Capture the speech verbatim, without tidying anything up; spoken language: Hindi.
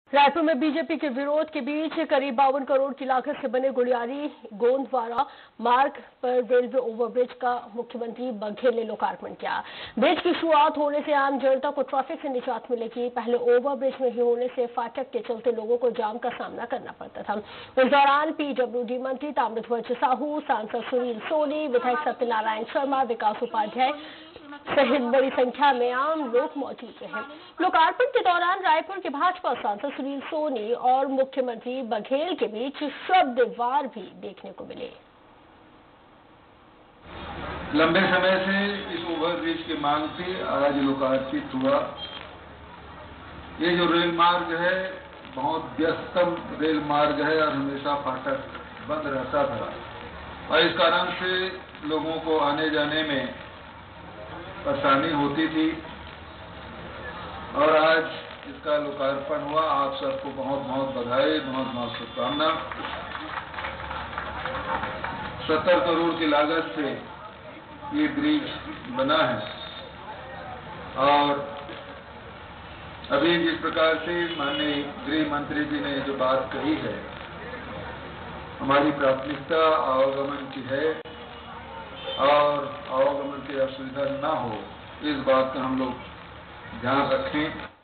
रायपुर में बीजेपी के विरोध के बीच करीब बावन करोड़ की लागत से बने गुड़ियारी गोंदवारा मार्ग पर रेलवे ओवरब्रिज का मुख्यमंत्री बघेल ने लोकार्पण किया। ब्रिज की शुरुआत होने से आम जनता को ट्रैफिक से निजात मिलेगी। पहले ओवरब्रिज में ही होने से फाटक के चलते लोगों को जाम का सामना करना पड़ता था। इस दौरान पीडब्ल्यूडी मंत्री ताम्रध्वज साहू, सांसद सुनील सोनी, विधायक सत्यनारायण शर्मा, विकास उपाध्याय सहित बड़ी संख्या में आम लोग मौजूद रहे। लोकार्पण के दौरान रायपुर के भाजपा सांसद सुनील सोनी और मुख्यमंत्री बघेल के बीच शब्द वार भी देखने को मिले। लंबे समय से इस ओवरब्रिज की मांग थी, आज लोकार्पित हुआ। ये जो रेल मार्ग है बहुत व्यस्तम रेल मार्ग है और हमेशा फाटक बंद रहता था और इस कारण से लोगों को आने जाने में परेशानी होती थी और आज इसका लोकार्पण हुआ। आप सबको बहुत बहुत बधाई, बहुत बहुत शुभकामना। सत्तर करोड़ की लागत से ये ब्रिज बना है और अभी जिस प्रकार से माननीय गृह मंत्री जी ने जो बात कही है, हमारी प्राथमिकता आवागमन की है और आवागमन की असुविधा न हो, इस बात का हम लोग ध्यान रखें।